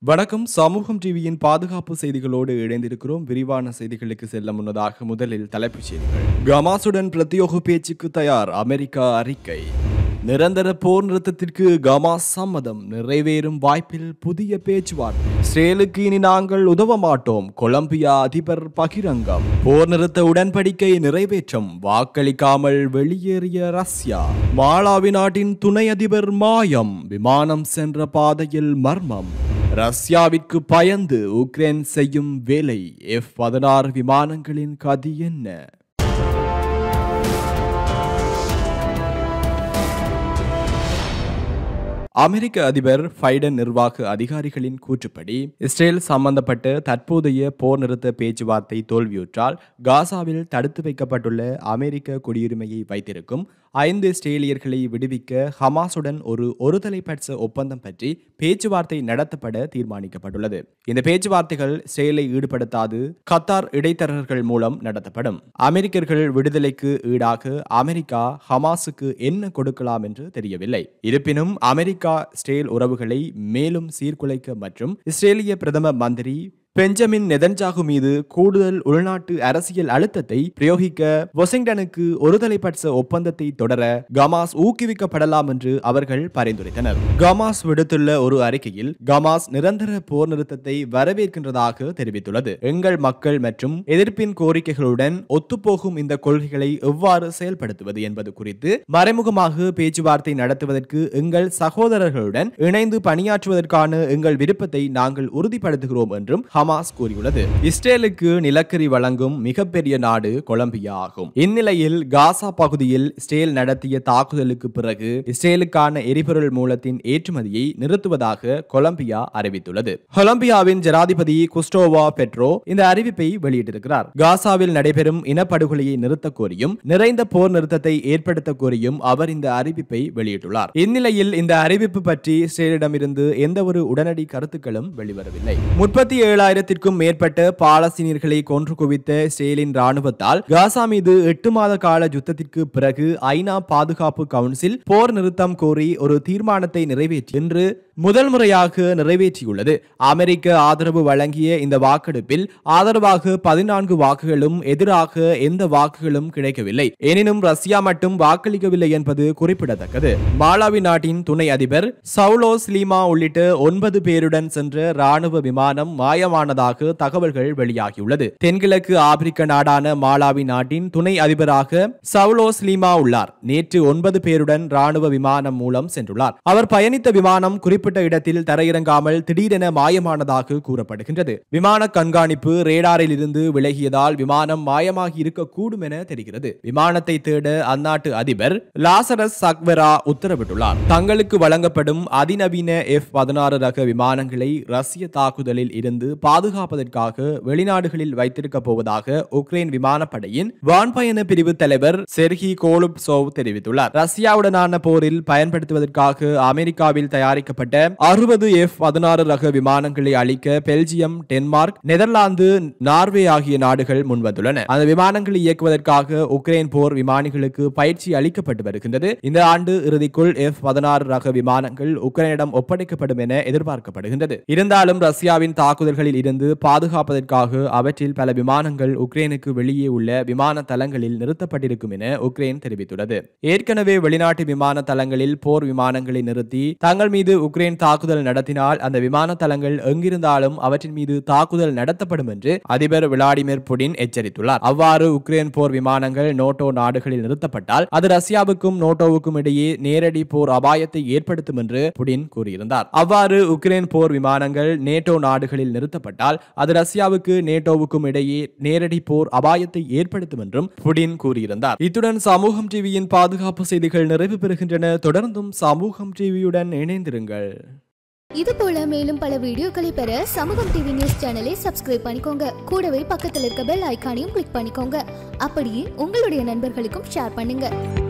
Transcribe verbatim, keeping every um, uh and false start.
வணக்கம். சமூகம் டிவியின் பாதுகாப்பு செய்திகளோடு இணைந்திருக்கிறோம். விரிவான செய்திகளுக்கு செல்ல முன்னதாக முதலில் தலைப்புச் செய்திகள். ஹமாஸுடன் பிரத்யோக பேச்சுக்கு தயார் அமெரிக்கா அறிக்கை. நிரந்தர போர் நிறுத்தத்திற்கு ஹமாஸ் சம்மதம், நிறைவேறும் வாய்ப்பில் புதிய பேச்சுவார்த்தை. இஸ்ரேலுக்கு இனி நாங்கள் உதவ மாட்டோம், கொலம்பியா அதிபர் பகிரங்கம். போர் நிறுத்த உடன்படிக்கை நிறைவேற்றம், வாக்களிக்காமல் வெளியேறிய ரஷ்யா. மாலாவி நாட்டின் துணை அதிபர் மாயம், விமானம் சென்ற பாதையில் மர்மம். ரஷ்யாவிற்கு பயந்து உக்ரைன் செய்யும் வேலை, எஃப் பதினாறு விமானங்களின் கதி என்ன? அமெரிக்க அதிபர் பைடன் நிர்வாக அதிகாரிகளின் கூற்றுப்படி இஸ்ரேல் சம்பந்தப்பட்ட தற்போதைய போர் நிறுத்த பேச்சுவார்த்தை தோல்வியுற்றால் காசாவில் தடுத்து வைக்கப்பட்டுள்ள அமெரிக்க குடியுரிமையை வைத்திருக்கும் ஐந்து இஸ்ரேலியர்களை விடுவிக்க ஹமாஸுடன் ஒரு ஒருதலைப்பட்ச ஒப்பந்தம் பற்றி பேச்சுவார்த்தை நடத்தப்பட தீர்மானிக்கப்பட்டுள்ளது. இந்த பேச்சுவார்த்தைகள் இஸ்ரேலை ஈடுபடுத்தாது கத்தார் இடைத்தரகர்கள் மூலம் நடத்தப்படும். அமெரிக்கர்கள் விடுதலைக்கு ஈடாக அமெரிக்கா ஹமாஸுக்கு என்ன கொடுக்கலாம் என்று தெரியவில்லை. இருப்பினும் அமெரிக்கா இஸ்ரேல் உறவுகளை மேலும் சீர்குலைக்க மற்றும் இஸ்ரேலிய பிரதம மந்திரி பெஞ்சமின் நெதன்யாகு மீது கூடுதல் உள்நாட்டு அரசியல் அழுத்தத்தை பிரயோகிக்க வாஷிங்டனுக்கு ஒருதலைப்பட்ச ஒப்பந்தத்தை தொடர ஹமாஸ் ஊக்குவிக்கப்படலாம் என்று அவர்கள் பரிந்துரைத்தனர். ஹமாஸ் விடுத்துள்ள ஒரு அறிக்கையில் ஹமாஸ் நிரந்தர போர் நிறுத்தத்தை வரவேற்கின்றதாக தெரிவித்துள்ளது. எங்கள் மக்கள் மற்றும் எதிர்ப்பின் கோரிக்கைகளுடன் ஒத்துப்போகும் இந்த கொள்கைகளை எவ்வாறு செயல்படுத்துவது என்பது குறித்து மறைமுகமாக பேச்சுவார்த்தை நடத்துவதற்கு எங்கள் சகோதரர்களுடன் இணைந்து பணியாற்றுவதற்கான எங்கள் விருப்பத்தை நாங்கள் உறுதிப்படுத்துகிறோம் என்றும் ஹமாஸ் கூறியுள்ளது. இஸ்ரேலுக்கு நிலக்கரி வழங்கும் மிகப்பெரிய நாடு கொலம்பியா ஆகும். இந்நிலையில் காசா பகுதியில் இஸ்ரேல் நடத்திய தாக்குதலுக்கு பிறகு இஸ்ரேலுக்கான எரிபொருள் மூலத்தின் ஏற்றுமதியை நிறுத்துவதாக கொலம்பியா அறிவித்துள்ளது. கொலம்பியாவின் ஜனாதிபதி குஸ்டோவோ பெட்ரோ இந்த அறிவிப்பை வெளியிட்டிருக்கிறார். காசாவில் நடைபெறும் இனப்படுகொலையை நிறுத்த கோரியும் நிறைந்த போர் நிறுத்தத்தை ஏற்படுத்த கோரியும் அவர் இந்த அறிவிப்பை வெளியிட்டுள்ளார். இந்நிலையில் இந்த அறிவிப்பு பற்றி இஸ்ரேலிடமிருந்து எந்த ஒரு உடனடி கருத்துக்களும் வெளிவரவில்லை. முப்பத்தி ஏழாயிரத்திற்கும் மேற்பட்ட பாலஸ்தீனியர்களை கொன்று குவித்த இஸ்ரேலின் ராணுவத்தால் காசா மீது எட்டு மாத கால யுத்தத்திற்கு பிறகு ஐநா பாதுகாப்பு கவுன்சில் போர் நிறுத்தம் கோரி ஒரு தீர்மானத்தை நிறைவேற்றி இன்று முதல் முறையாக நிறைவேற்றியுள்ளது. அமெரிக்க ஆதரவு வழங்கிய இந்த வாக்கெடுப்பில் ஆதரவாக பதினான்கு வாக்குகளும் எதிராக எந்த வாக்குகளும் கிடைக்கவில்லை. எனினும் ரஷ்யா மட்டும் வாக்களிக்கவில்லை என்பது குறிப்பிடத்தக்கது. மாலாவி நாட்டின் துணை அதிபர் சவுலோ ஸ்லீமா உள்ளிட்ட ஒன்பது பேருடன் சென்ற ராணுவ விமானம் மாயமானதாக தகவல்கள் வெளியாகியுள்ளது. தென்கிழக்கு ஆப்பிரிக்க நாடான மாலாவி நாட்டின் துணை அதிபராக சவுலோ ஸ்லீமா உள்ளார். நேற்று ஒன்பது பேருடன் ராணுவ விமானம் மூலம் சென்றுள்ளார். அவர் பயணித்த விமானம் குறிப்பிட்ட இடத்தில் தரையிறங்காமல் திடீரென மாயமானதாக கூறப்படுகின்றது. விமான கண்காணிப்பு ரேடாரில் இருந்து விலகியதால் விமானம் மாயமாகி இருக்கக்கூடும் என தெரிகிறது. விமானத்தை தேட அந்நாட்டு அதிபர் லாசரஸ் சக்வெரா உத்தரவிட்டுள்ளார். தங்களுக்கு வழங்கப்படும் அதிநவீன எஃப் பதினாறு ரக விமானங்களை ரஷ்ய தாக்குதலில் இருந்து பாதுகாப்பதற்காக வெளிநாடுகளில் வைத்திருக்க போவதாக உக்ரைன் விமானப்படையின் வான்பயண பிரிவு தலைவர் செர்ஹி கோலுப்சோவ் தெரிவித்துள்ளார். ரஷ்யாவுடனான போரில் பயன்படுத்துவதற்காக அமெரிக்காவில் தயாரிக்கப்பட்ட அறுபது எஃப் பதினாறு ரக விமானங்களை அளிக்க பெல்ஜியம், டென்மார்க், நெதர்லாந்து, நார்வே ஆகிய நாடுகள் முன்வந்துள்ளன. அந்த விமானங்களை இயக்குவதற்காக உக்ரைன் போர் விமானிகளுக்கு பயிற்சி அளிக்கப்பட்டு வருகின்றது. இந்த ஆண்டு இறுதிக்குள் எஃப் பதினாறு ரக விமானங்கள் உக்ரைனிடம் ஒப்படைக்கப்படும் என எதிர்பார்க்கப்படுகின்றது. இருந்தாலும் ரஷ்யாவின் தாக்குதல்களில் இருந்து பாதுகாப்பதற்காக அவற்றில் பல விமானங்கள் உக்ரைனுக்கு வெளியே உள்ள விமான தளங்களில் நிறுத்தப்பட்டிருக்கும் என உக்ரைன் தெரிவித்துள்ளது. ஏற்கனவே வெளிநாட்டு விமான தளங்களில் போர் விமானங்களை நிறுத்தி தங்கள் மீது உக்ரைன் தாக்குதல் நடத்தினால் அந்த விமான தளங்கள் எங்கிருந்தாலும் அவற்றின் மீது தாக்குதல் நடத்தப்படும் என்று அதிபர் விளாடிமிர் புடின் எச்சரித்துள்ளார். அவ்வாறு உக்ரைன் போர் விமானங்கள் நேட்டோ நாடுகளில் நிறுத்தப்பட்டால் அது ரஷ்யாவுக்கும் நேட்டோவுக்கும் இடையே நேரடி போர் அபாயத்தை ஏற்படுத்தும் என்று புடின் கூறியிருந்தார். அவ்வாறு உக்ரைன் போர் விமானங்கள் நேட்டோ நாடுகளில் நிறுத்தப்பட்டால் அது ரஷ்யாவுக்கு நேட்டோவுக்கும் இடையே நேரடி போர் அபாயத்தை ஏற்படுத்தும் என்றும் புடின் கூறியிருந்தார். இத்துடன் சமூகம் டிவியின் பாதுகாப்பு செய்திகள் நிறைவு பெறுகின்றன. தொடர்ந்தும் சமூகம் டிவியுடன் இணைந்திருங்கள். இது போல மேலும் பல வீடியோக்களை பெற சமூகம் டிவி நியூஸ் சேனலை சப்ஸ்கிரைப் பண்ணிக்கோங்க. கூடவே பக்கத்தில் இருக்க பெல் ஐகானையும் கிளிக் பண்ணிக்கோங்க. அப்படியே உங்களுடைய நண்பர்களுக்கும் ஷேர் பண்ணுங்க.